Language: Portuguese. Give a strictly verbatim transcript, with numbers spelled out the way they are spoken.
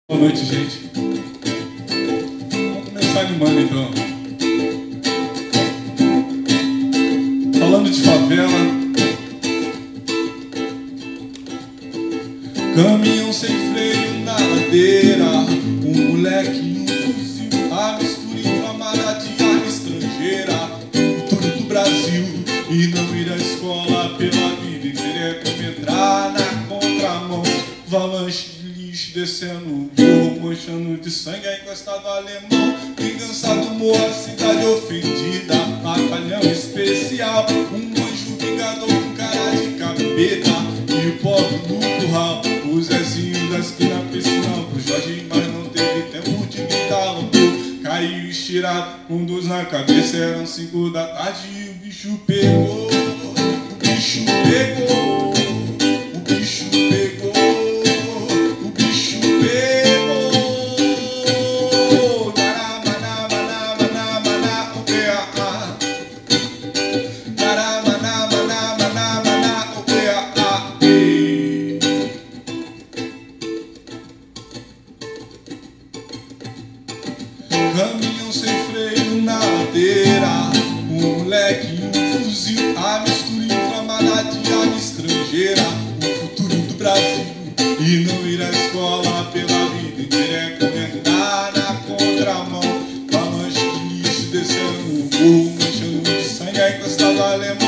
Boa noite, gente. Vamos começar animando, então. Falando de favela. Caminhão sem freio na ladeira, um moleque e um fuzil, a mistura inflamada de arma estrangeira, o futuro do Brasil. E não ir à escola pela vida e querer como entrar na contramão. Avalanche de lixo descendo o morro, manchando de sangue a encostado alemão. Vingança do morro, a cidade ofendida, batalhão especial, um anjo vingador com cara de capeta e o pobre no curral. O Zezinho da esquina piscinão pro Jorge, mas não teve tempo de gritar, lutou. Caiu estirado com dor na cabeça, eram cinco da tarde e o bicho pegou. O bicho pegou, o bicho pegou, o bicho pegou. Naramanamanamanamanamana, o B A A. Naramanamanamanamanamana, o B A A. Caminhão sem freio na ladeira, um moleque e um fuzil, a mistura inflamada de arma estrangeira, o futuro do Brasil. E não ir à escola pela vida inteira é comentar na contramão. Avalanche de lixo descendo o morro, manchando de sangue a encostado alemão.